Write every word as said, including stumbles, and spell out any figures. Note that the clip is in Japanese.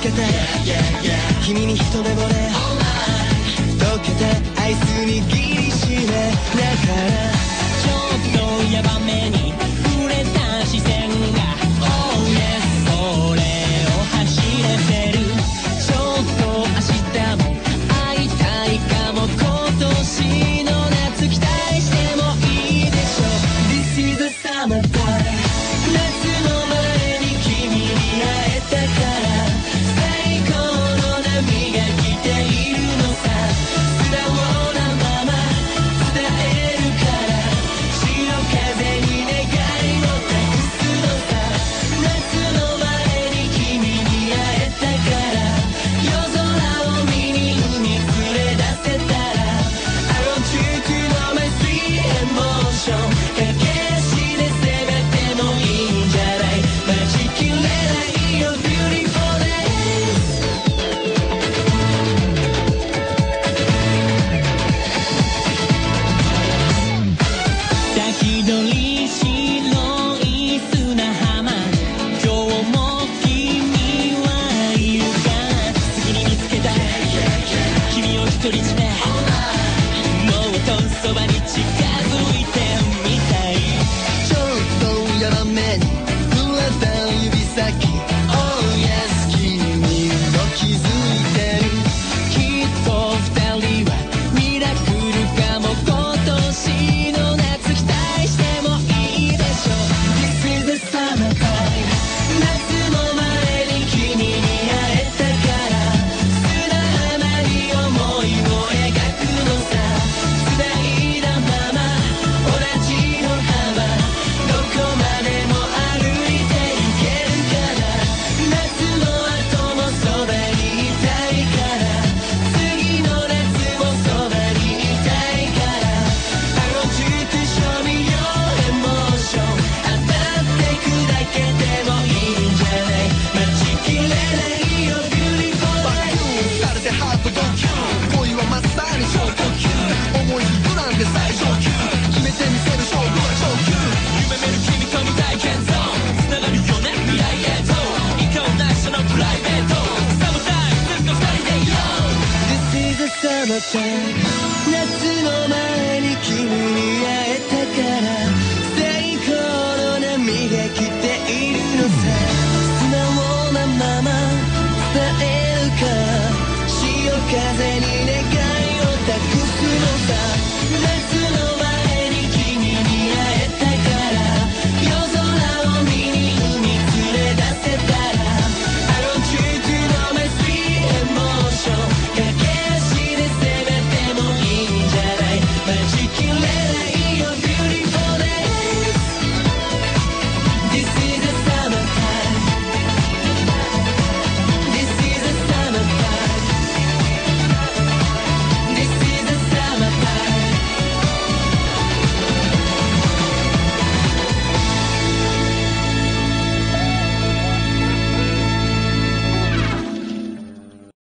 けた君に一目惚れ溶けたアイス握りしめだからちょっとヤバめに触れた視線が Oh yes 俺を走れてるちょっと明日も会いたいかも今年の夏期待してもいいでしょ This is the summertime 夏の前に君に会えたから最高の波が来ているのさ素直なまま伝えるから潮風に願いを託すのさ夏の前に君に会えたから夜空を見に海連れ出せたら I want you to know my sweet emotion 駆け足で攻めてもいいんじゃない待ちきれないよ beautiful days 先取り白い砂浜今日も君はいるか次に見つけた君を独り占めもっとそばに近づいてみたいちょっとヤバめに触れた指先 Oh yes 君も気づいてるきっと二人はミラクルかも今年の夏期待してもいいでしょ This is the summertime 夏の前に君に会えたから砂浜に思いを描くのさ繋いだまま同じの幅どこまでも歩いていけるから夏の後もそばにいたいから次の夏もそばにいたいから I want you to show me your emotion 当たってくだけでもいいんじゃない待ちきれないよ beautiful バックーンされてハートドキュン恋はまさに超特急思い膨らんで最上級決めてみせる勝負は上級夢見る君との体験ゾーン繋がるよね未来へと行こうないそのプライベートサムタイムずっと二人で Yo This is the summertime